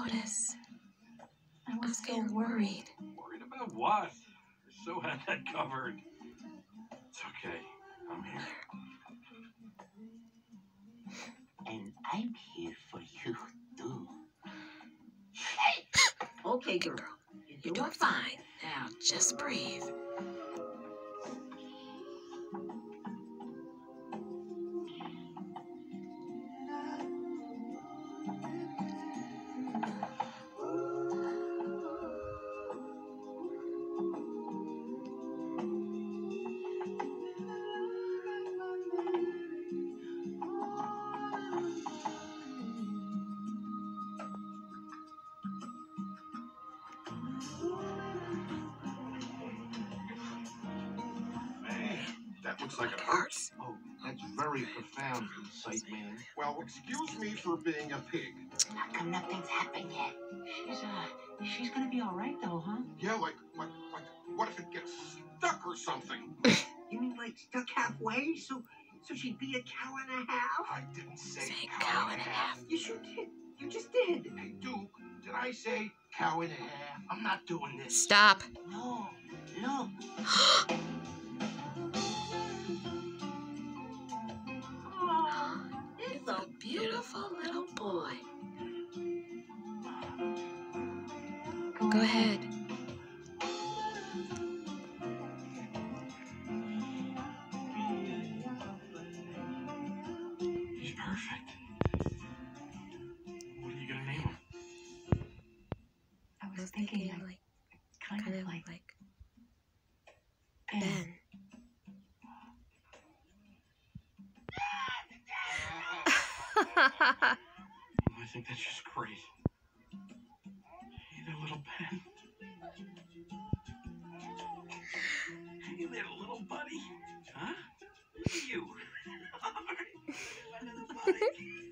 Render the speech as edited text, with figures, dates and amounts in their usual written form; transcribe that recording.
Otis. I was getting worried. Worried about what? So had that covered. It's okay. I'm here. And I'm here for you, too. Okay, girl. You're doing fine. Now, just breathe. That looks like it hurts. Oh, that's very profound insight, man. Well, excuse me for being a pig. How come nothing's happened yet? She's gonna be all right, though, huh? Yeah, like, what if it gets stuck or something? You mean like stuck halfway? So she'd be a cow and a half? I didn't say cow and a half. You sure did. You just did. Hey, Duke, did I say cow and a half? I'm not doing this. Stop. No, look. Oh, it's a Beautiful little boy. Go ahead. He's perfect. What are you gonna name him? I was thinking like kind of like Ben. I think that's just great. Hey there, little Ben. Hey there, little buddy. Huh? Look at you. My little buddy.